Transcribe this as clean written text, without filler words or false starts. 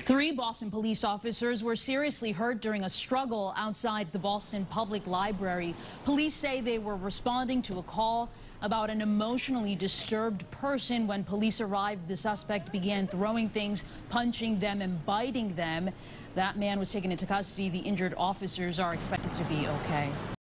Three Boston police officers were seriously hurt during a struggle outside the Boston Public Library. Police say they were responding to a call about an emotionally disturbed person. When police arrived, the suspect began throwing things, punching them and biting them. That man was taken into custody. The injured officers are expected to be okay.